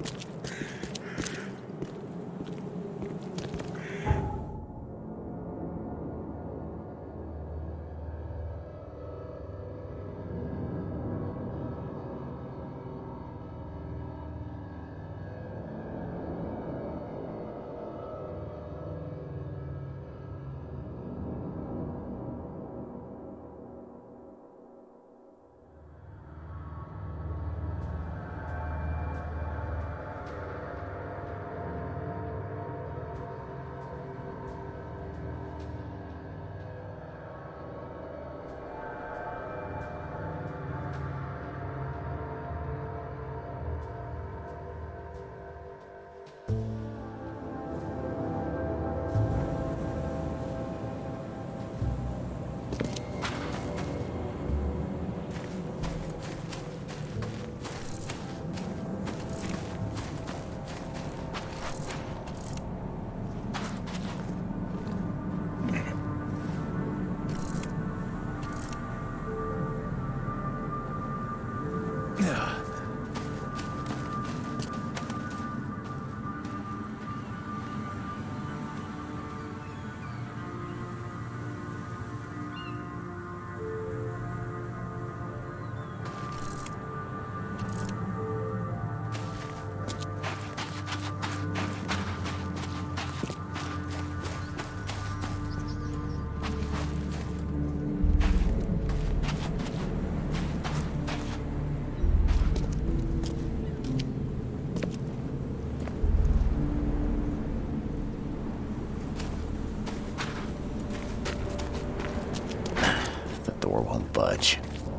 door won't budge.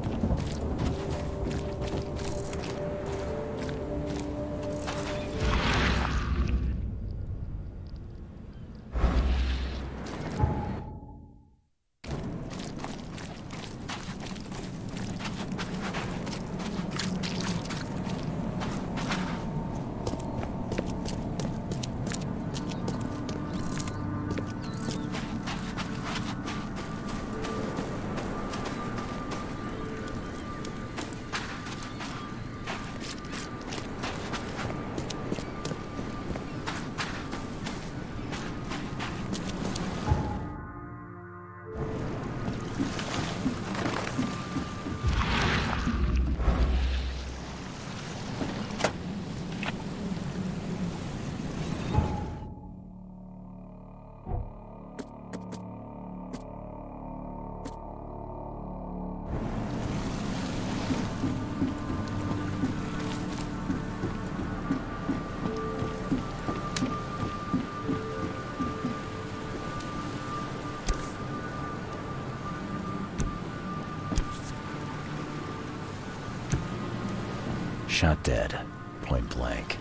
Shot dead, point blank.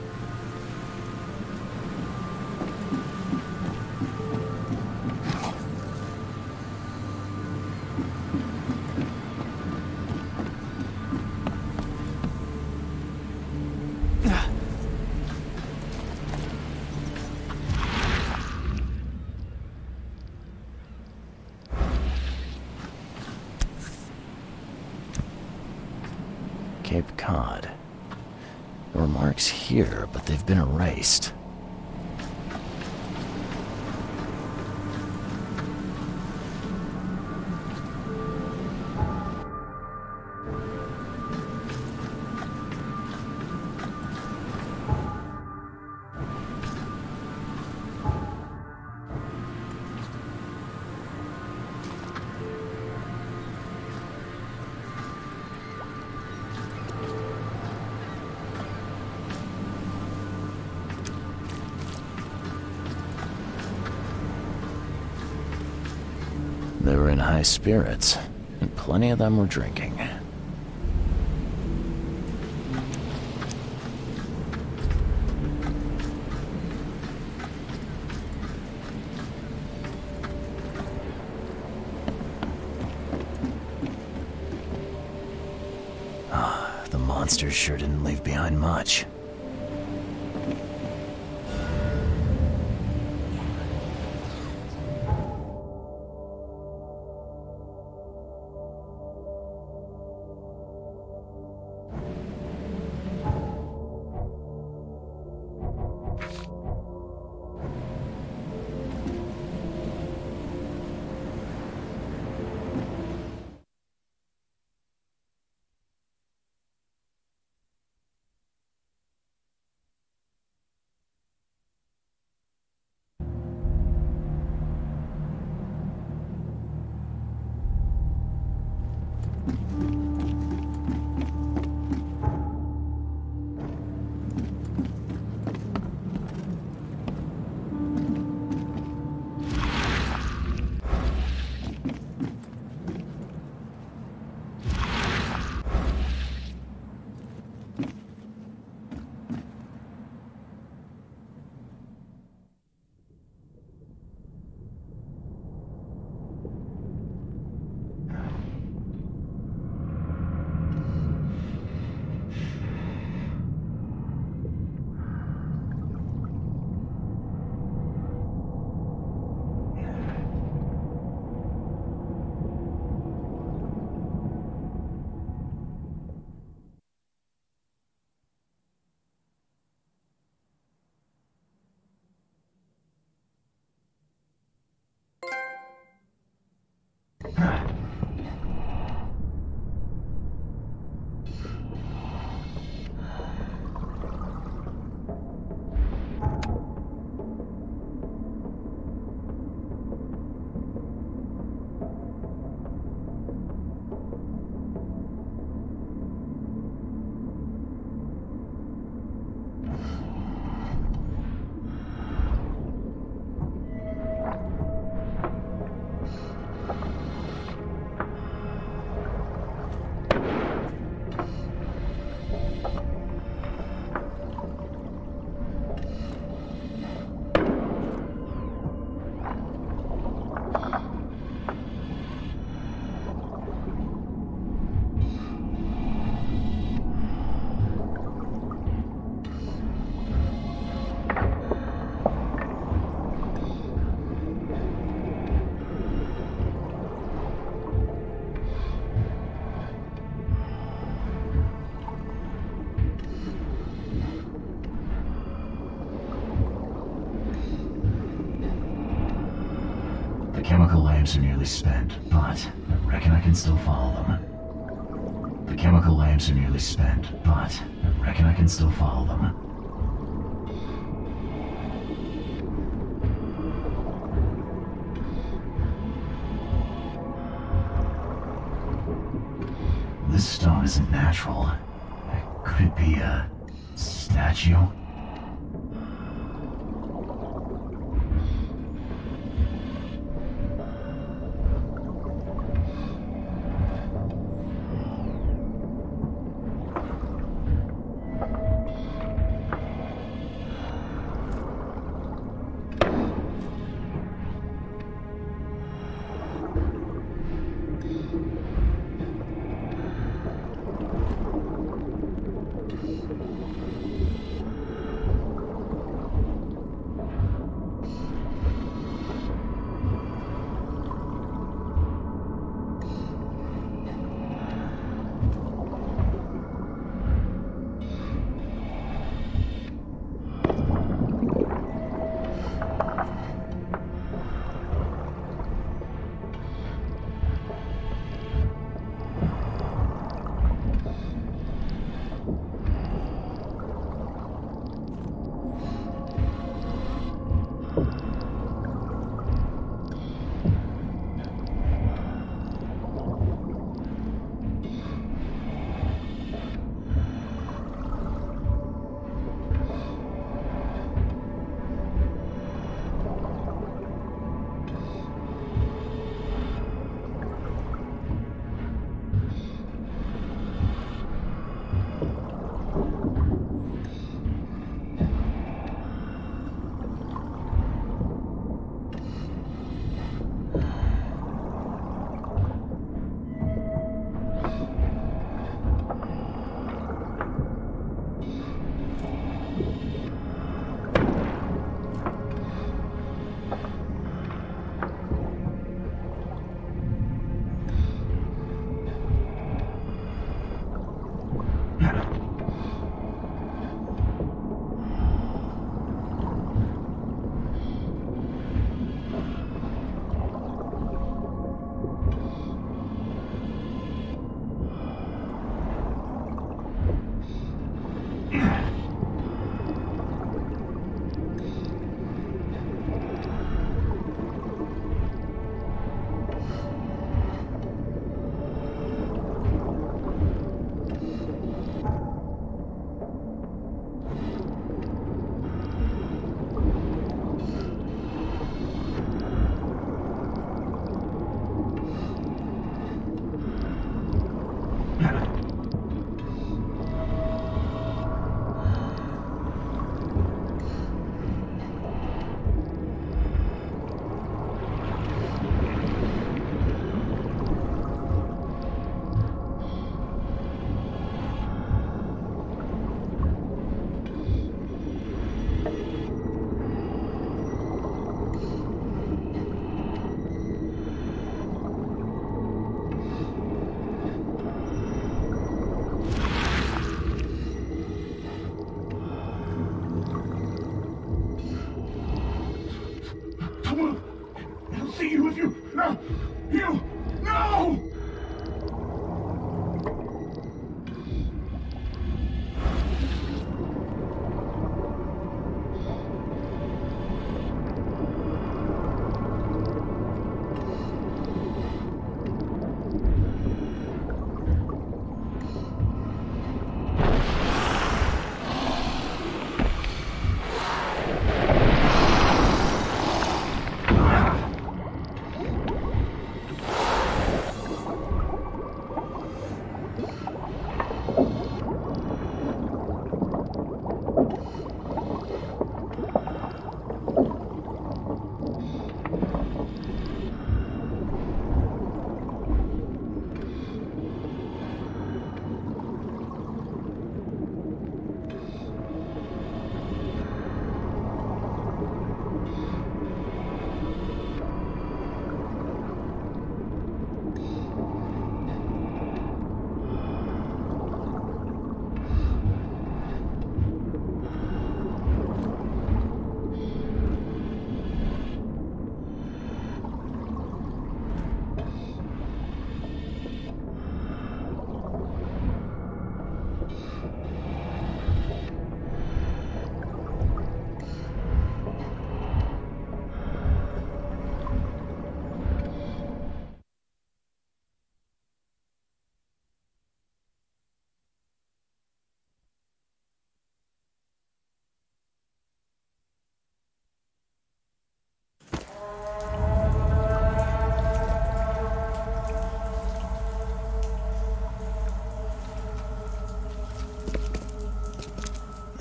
Cape Cod. There were marks here, but they've been erased. They were in high spirits, and plenty of them were drinking. The monsters sure didn't leave behind much. The chemical lamps are nearly spent, but I reckon I can still follow them. The chemical lamps are nearly spent, but I reckon I can still follow them. This stone isn't natural. Could it be a statue?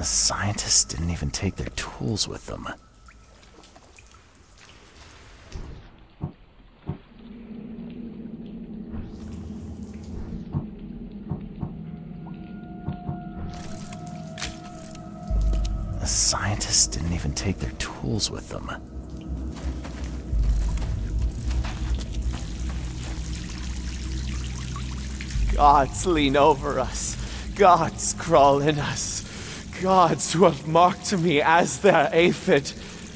The scientists didn't even take their tools with them. The scientists didn't even take their tools with them. Gods lean over us. Gods crawl in us. Gods who have marked me as their aphid.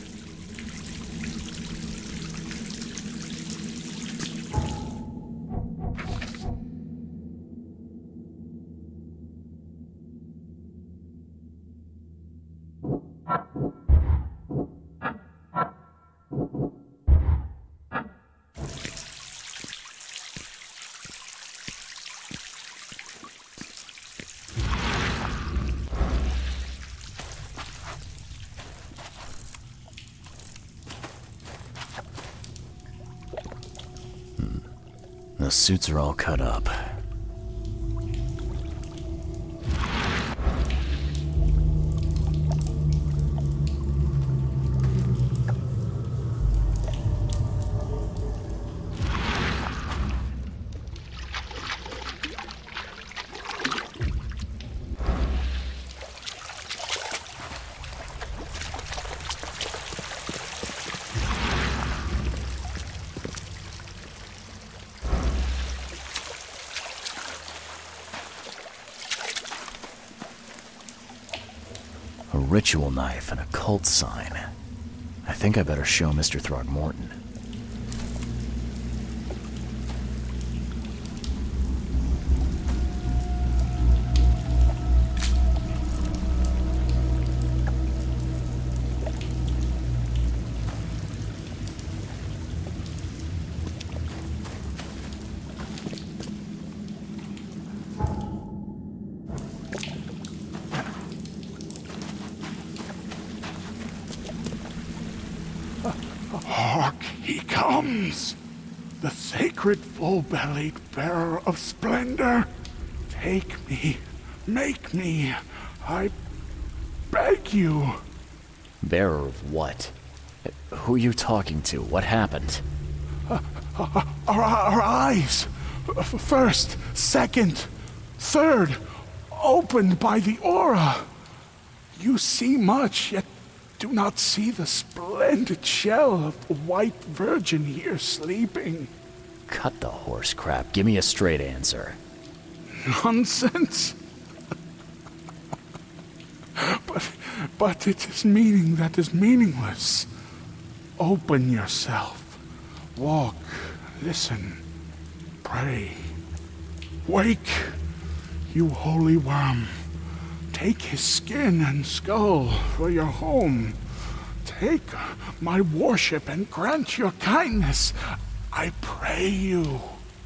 The suits are all cut up. A ritual knife and a cult sign. I think I better show Mr. Throgmorton. Hark, he comes! The sacred full-bellied bearer of splendor! Take me, make me, I beg you. Bearer of what? Who are you talking to? What happened? Our eyes, first, second, third, opened by the aura. You see much, yet do not see the splendid shell of the white virgin here sleeping. Cut the horse crap. Give me a straight answer. Nonsense. But it is meaning that is meaningless. Open yourself. Walk, listen, pray. Wake, you holy worm. Take his skin and skull for your home. Take my worship and grant your kindness. I pray you.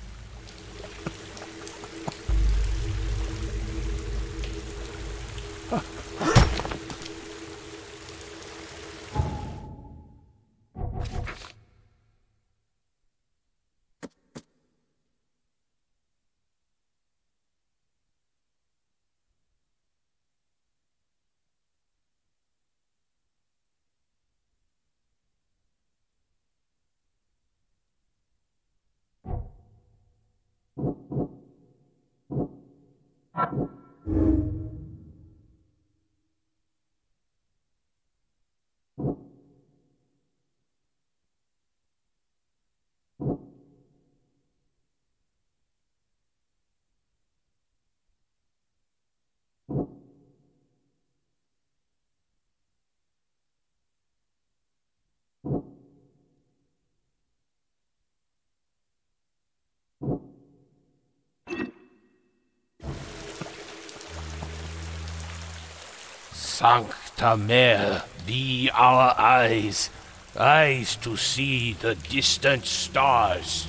Sancta Mare, be our eyes, eyes to see the distant stars.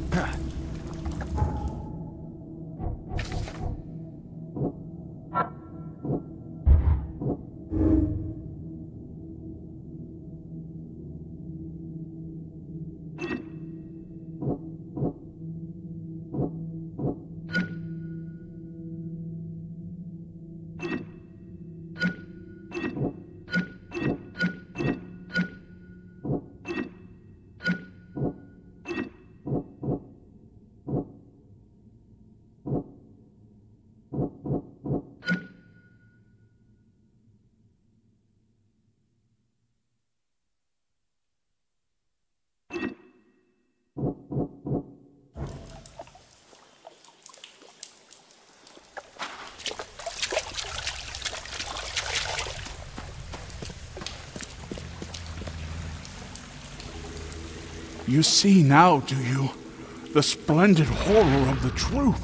You see now, do you? The splendid horror of the truth.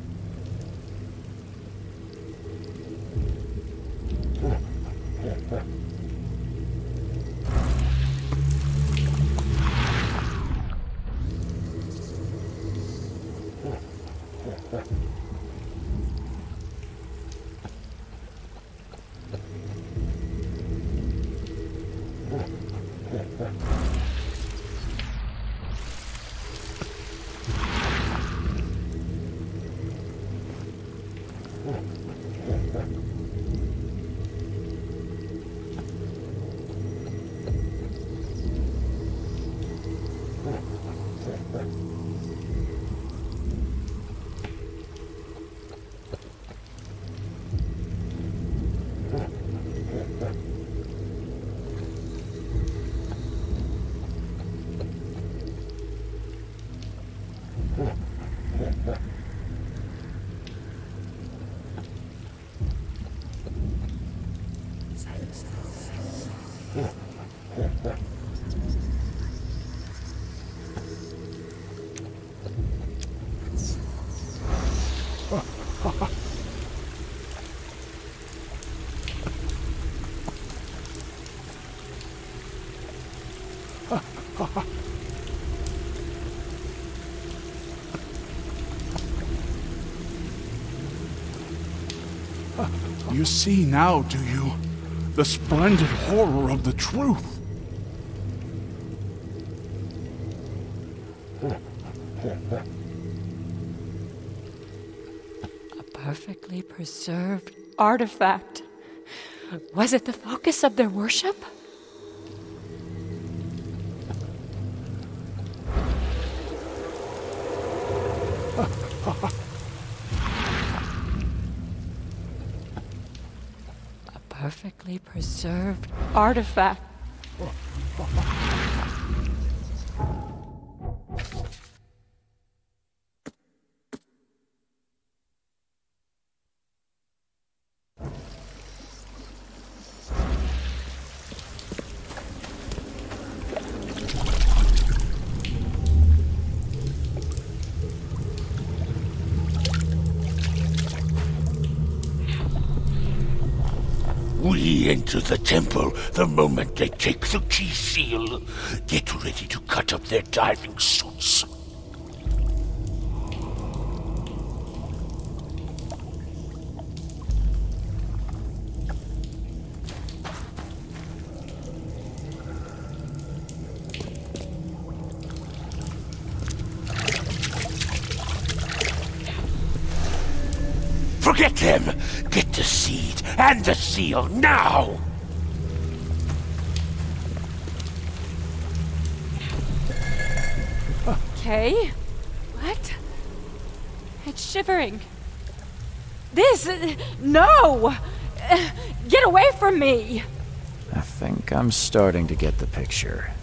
You see now, do you? The splendid horror of the truth. A perfectly preserved artifact. Was it the focus of their worship? A perfectly preserved artifact. We enter the temple the moment they take the key seal. Get ready to cut up their diving suits. Forget them! Get the seed and the seal now! Okay. What? It's shivering. This... No! Get away from me! I think I'm starting to get the picture.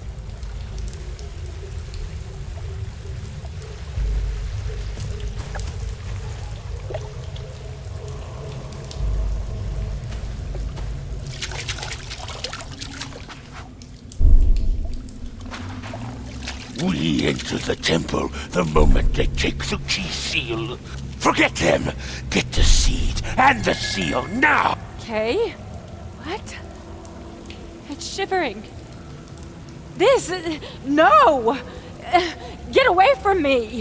We enter the temple the moment they take the key seal. Forget them! Get the seed and the seal now! Okay. What? It's shivering. This... No! Get away from me!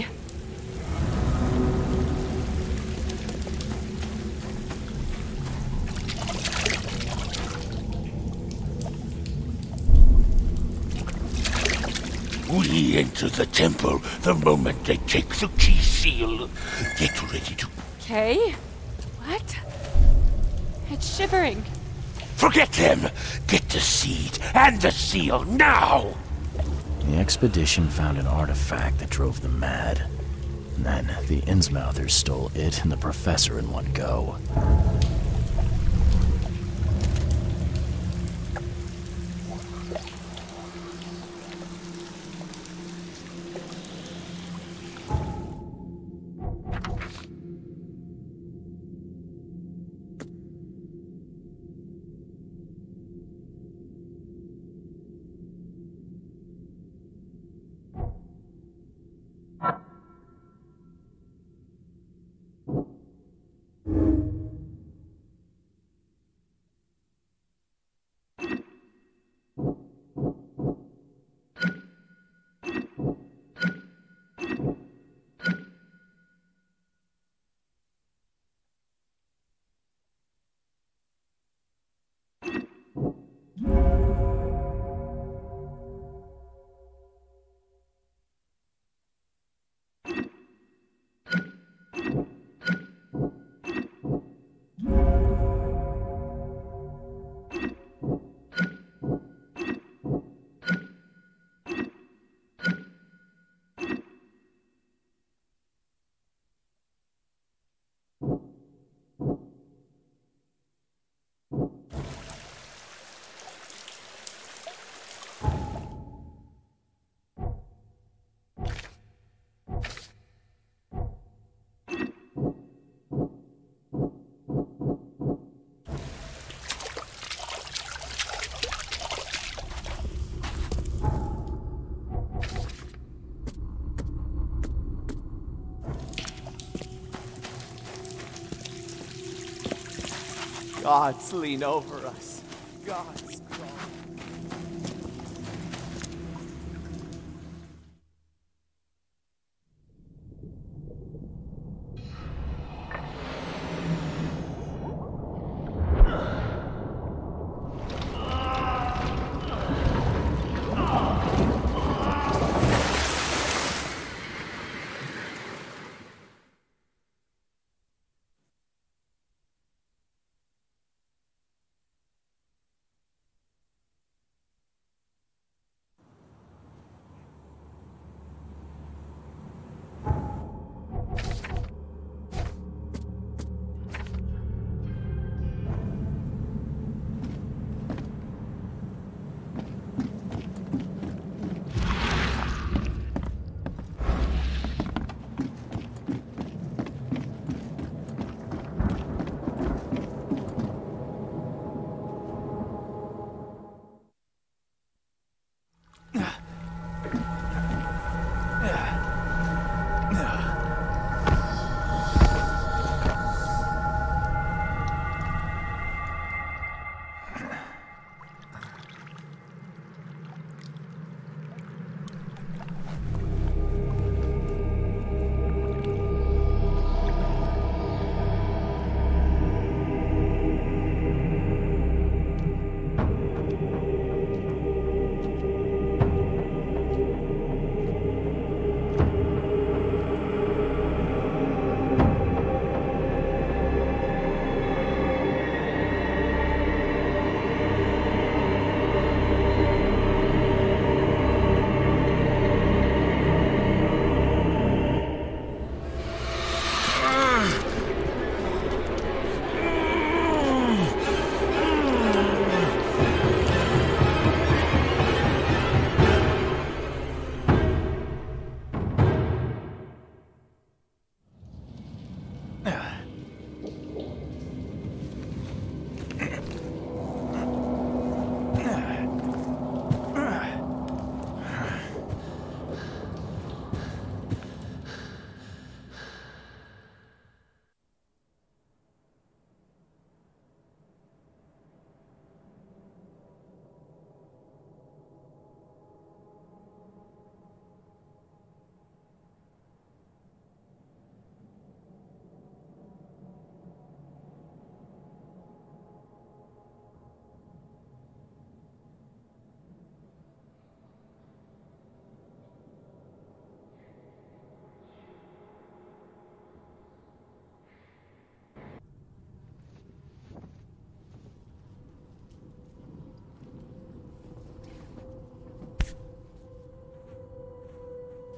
We enter the temple the moment they take the key seal. Get ready to... Kay? What? It's shivering. Forget them! Get the seed and the seal now! The expedition found an artifact that drove them mad. And then the Innsmouthers stole it and the professor in one go. Gods lean over us. Gods crawl.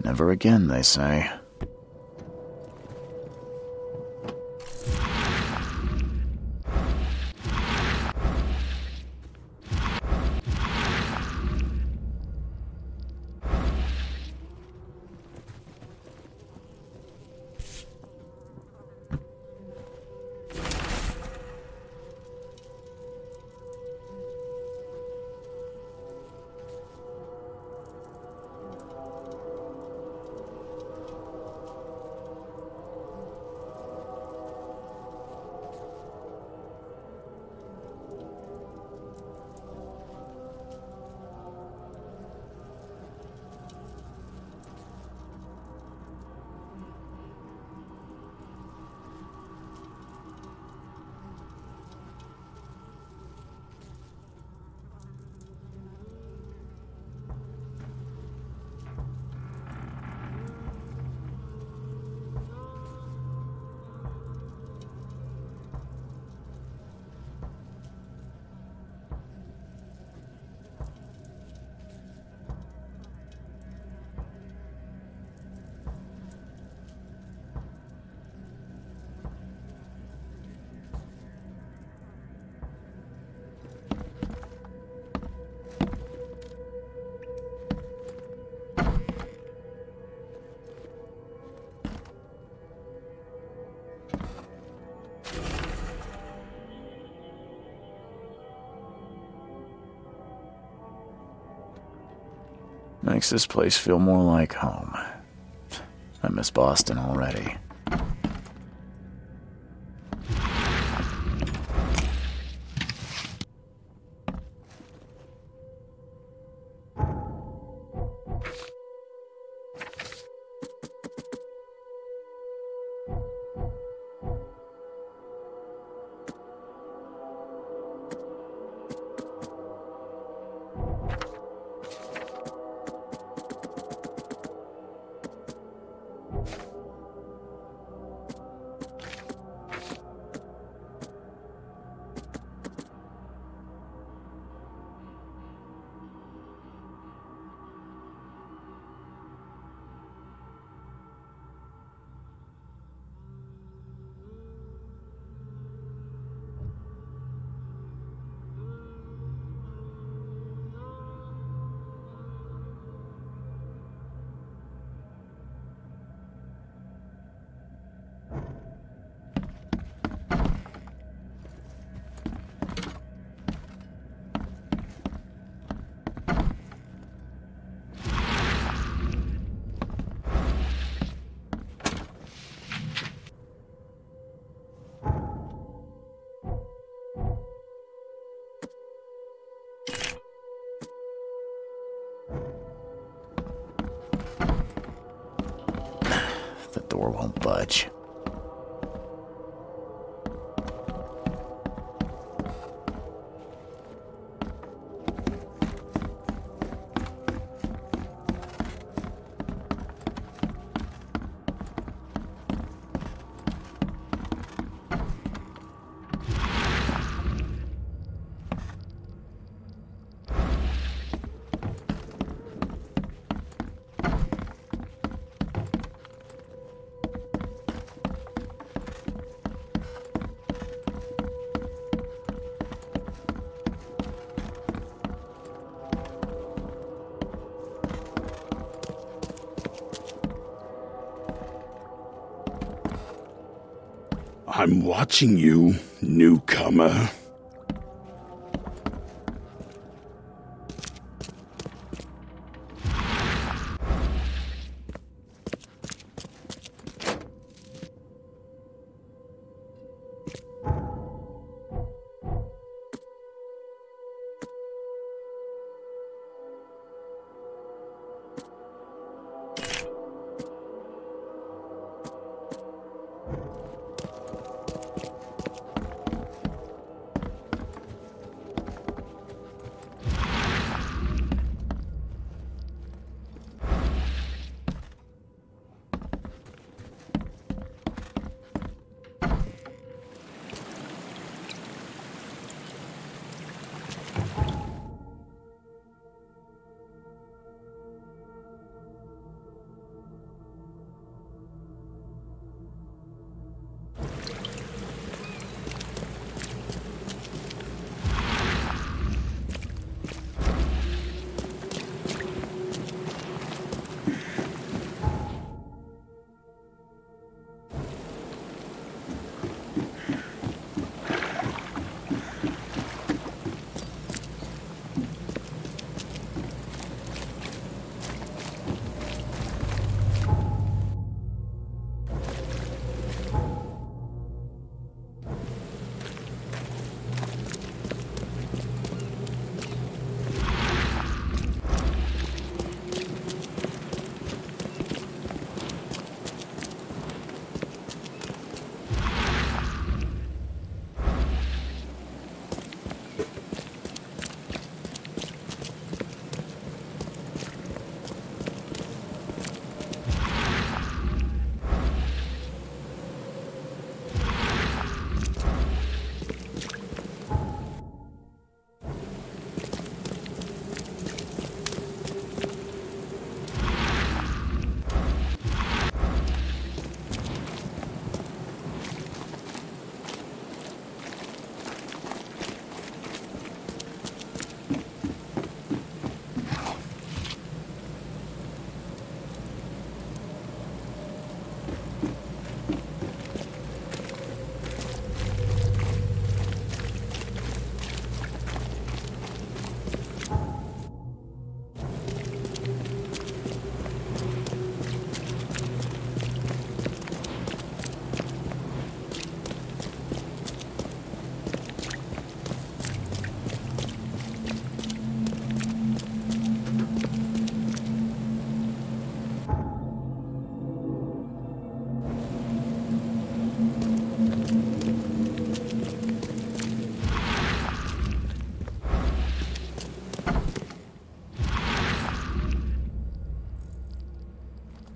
Never again, they say. Makes this place feel more like home. I miss Boston already. The door won't budge. I'm watching you, newcomer.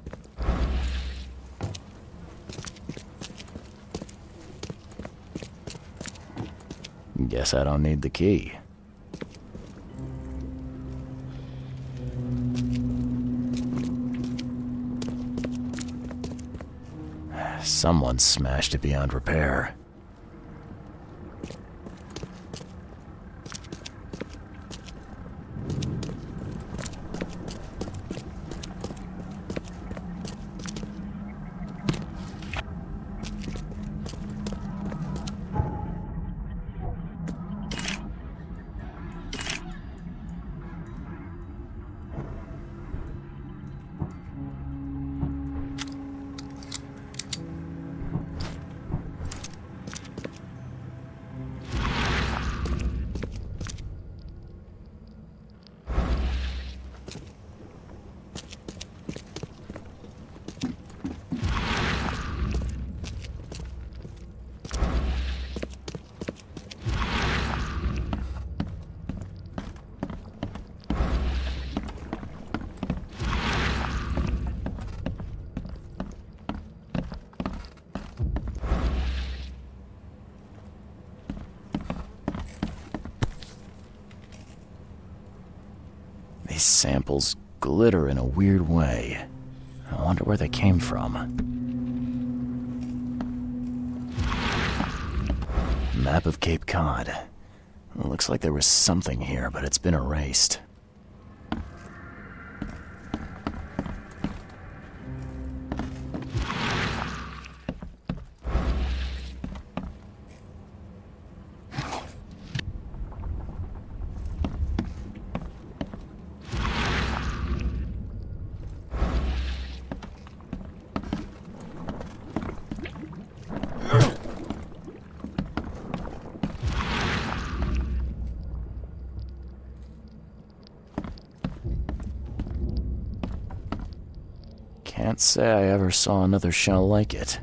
Guess I don't need the key. Someone smashed it beyond repair. These samples glitter in a weird way. I wonder where they came from. Map of Cape Cod. It looks like there was something here, but it's been erased. Can't say I ever saw another shell like it.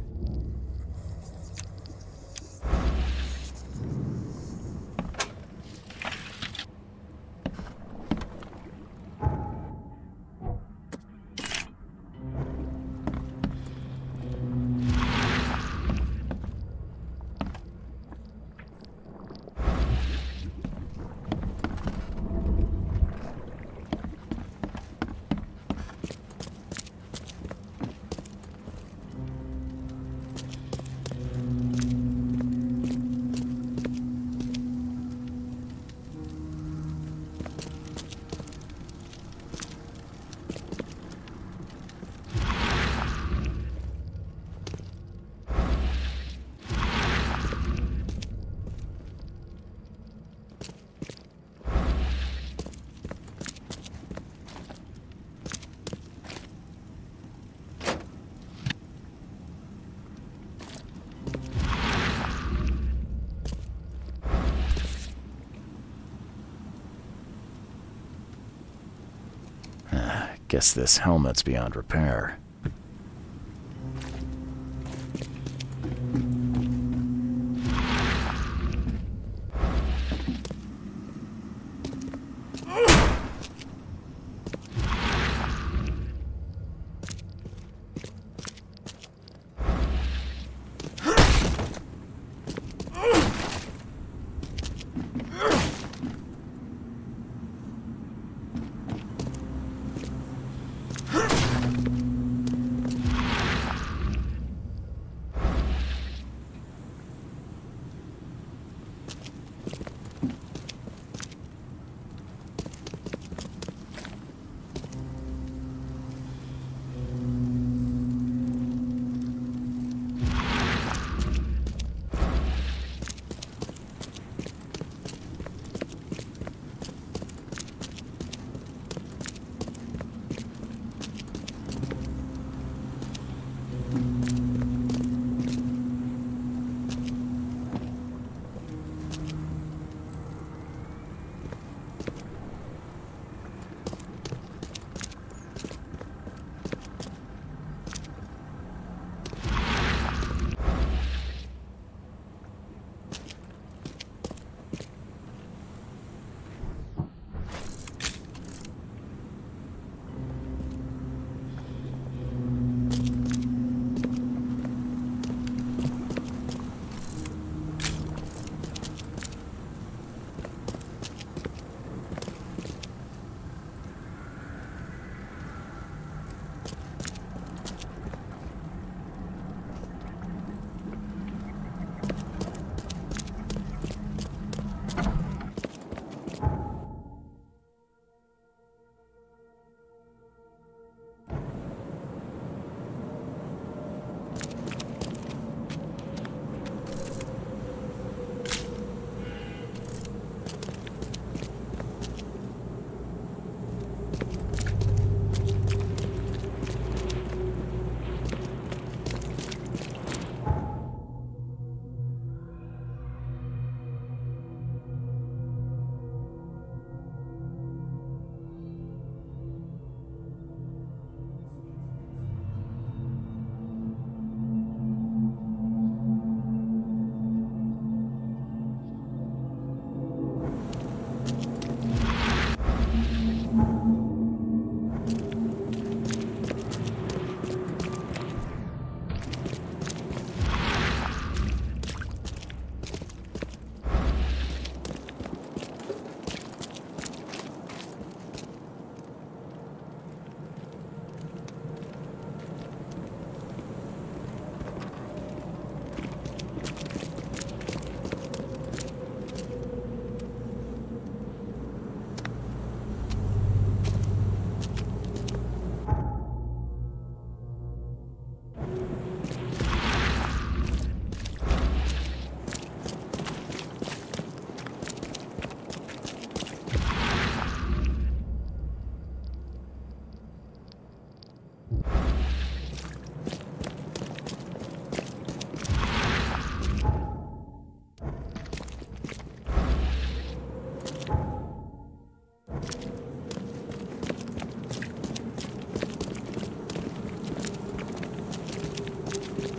Guess this helmet's beyond repair.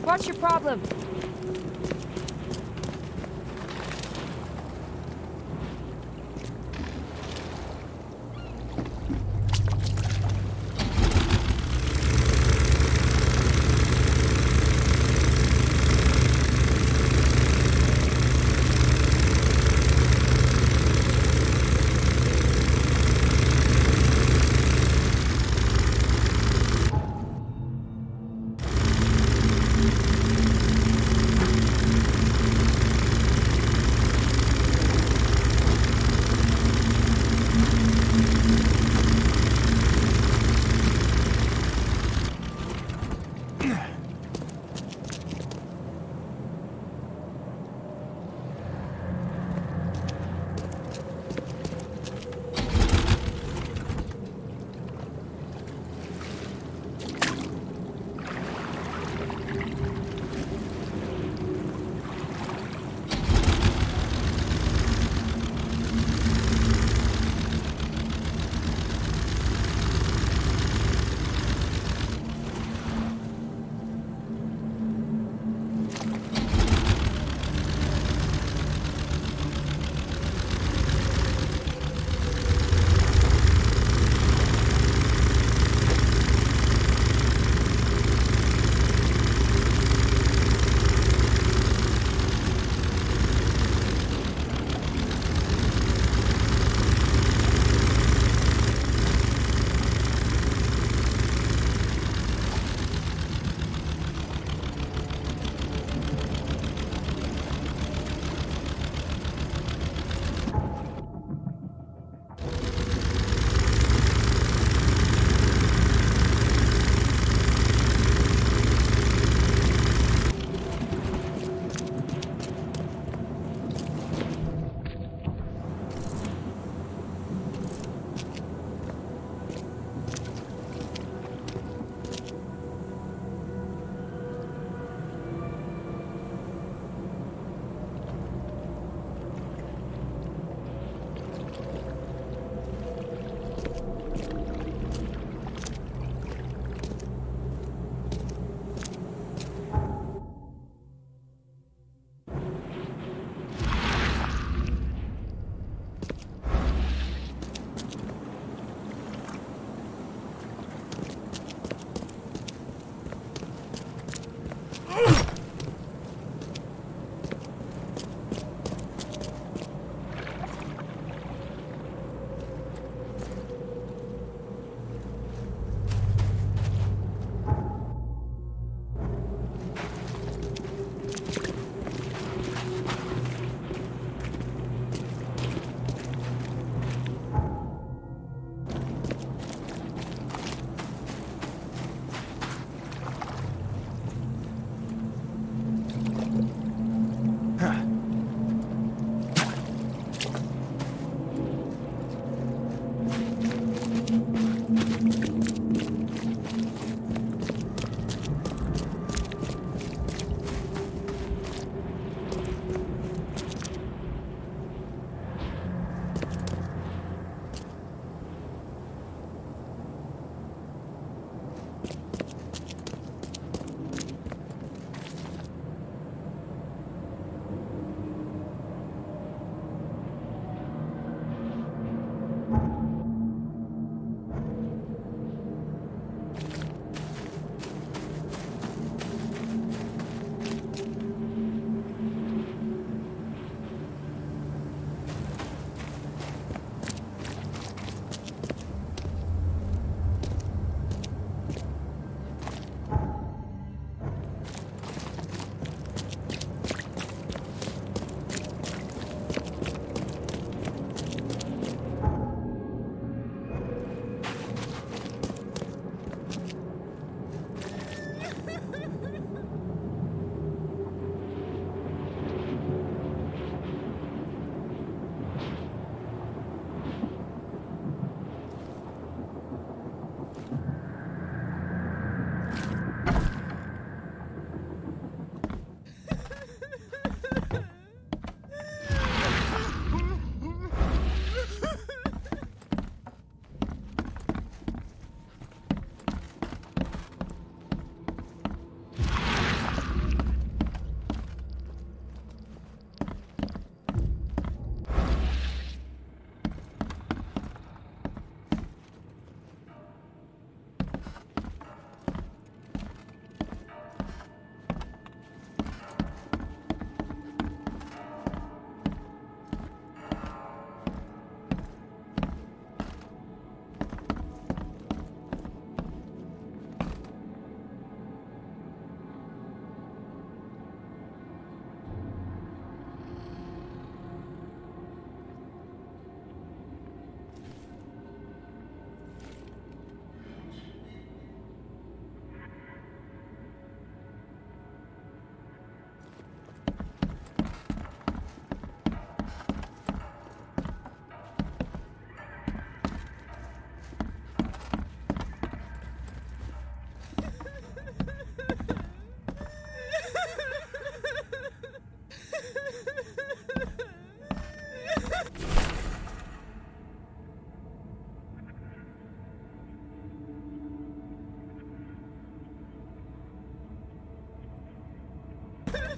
What's your problem?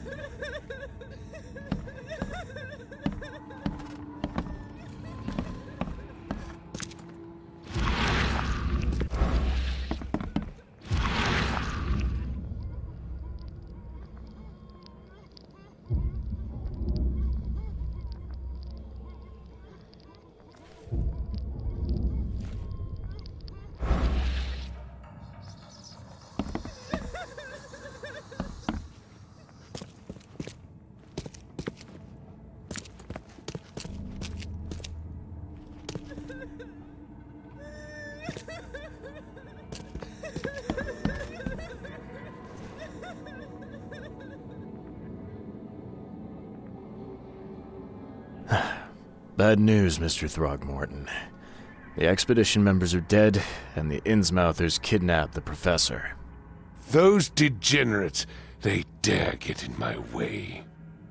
Bad news, Mr. Throgmorton. The expedition members are dead, and the Innsmouthers kidnapped the professor. Those degenerates, they dare get in my way.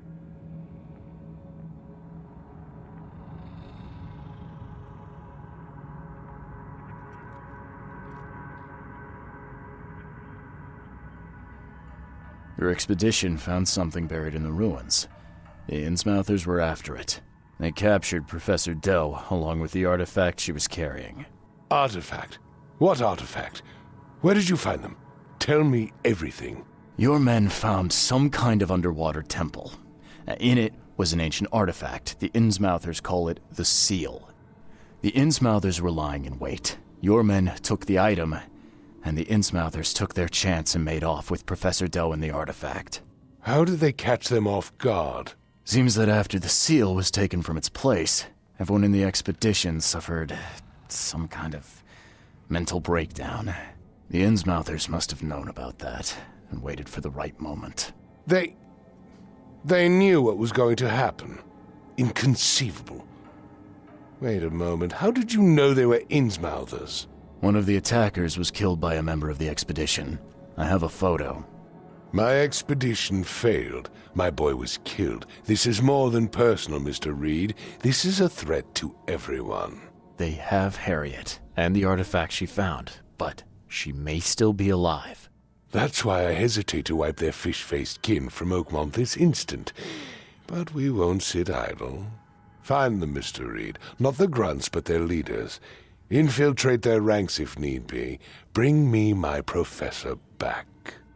Your expedition found something buried in the ruins. The Innsmouthers were after it. They captured Professor Doe, along with the artifact she was carrying. Artifact? What artifact? Where did you find them? Tell me everything. Your men found some kind of underwater temple. In it was an ancient artifact. The Innsmouthers call it the Seal. The Innsmouthers were lying in wait. Your men took the item, and the Innsmouthers took their chance and made off with Professor Doe and the artifact. How did they catch them off guard? Seems that after the seal was taken from its place, everyone in the expedition suffered some kind of mental breakdown. The Innsmouthers must have known about that and waited for the right moment. They knew what was going to happen. Inconceivable. Wait a moment, how did you know they were Innsmouthers? One of the attackers was killed by a member of the expedition. I have a photo. My expedition failed. My boy was killed. This is more than personal, Mr. Reed. This is a threat to everyone. They have Harriet and the artifact she found, but she may still be alive. That's why I hesitate to wipe their fish-faced kin from Oakmont this instant. But we won't sit idle. Find them, Mr. Reed. Not the grunts, but their leaders. Infiltrate their ranks if need be. Bring me my professor back.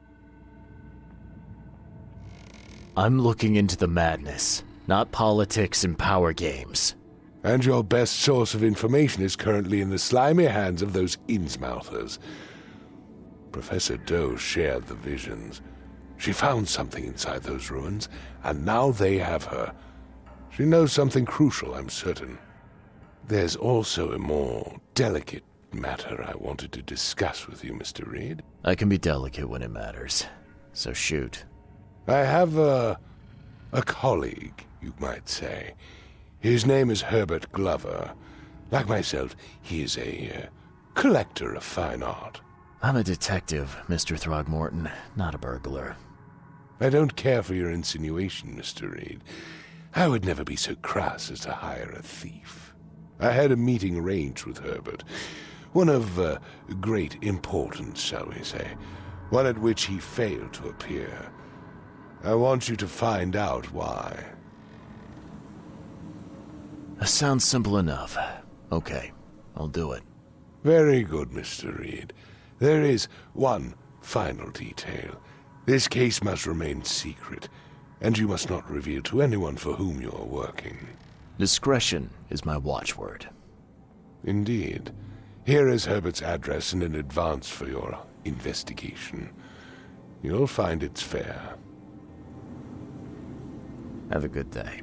I'm looking into the madness, not politics and power games. And your best source of information is currently in the slimy hands of those Innsmouthers. Professor Doe shared the visions. She found something inside those ruins, and now they have her. She knows something crucial, I'm certain. There's also a more delicate matter I wanted to discuss with you, Mr. Reed. I can be delicate when it matters, so shoot. I have a colleague, you might say. His name is Herbert Glover. Like myself, he is a collector of fine art. I'm a detective, Mr. Throgmorton, not a burglar. I don't care for your insinuation, Mr. Reed. I would never be so crass as to hire a thief. I had a meeting arranged with Herbert. One of great importance, shall we say. One at which he failed to appear. I want you to find out why. That sounds simple enough. Okay, I'll do it. Very good, Mr. Reed. There is one final detail. This case must remain secret, and you must not reveal to anyone for whom you are working. Discretion is my watchword. Indeed. Here is Herbert's address and an advance for your investigation. You'll find it's fair. Have a good day.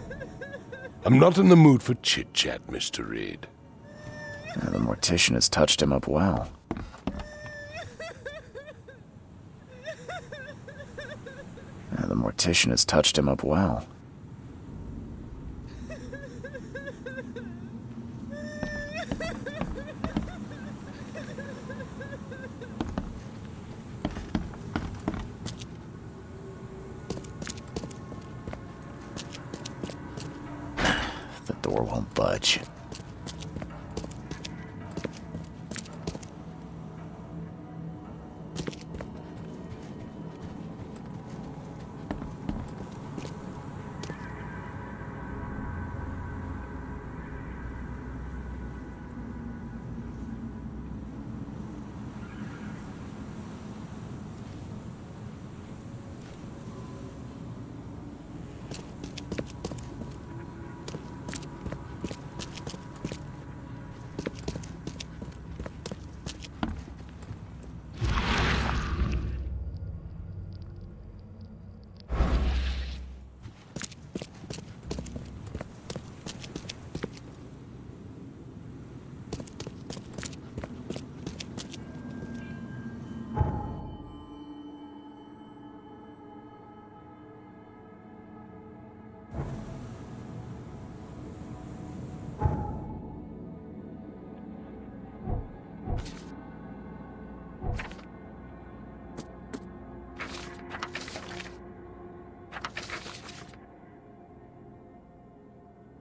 I'm not in the mood for chit-chat, Mr. Reed. The mortician has touched him up well. The mortician has touched him up well. The door won't budge.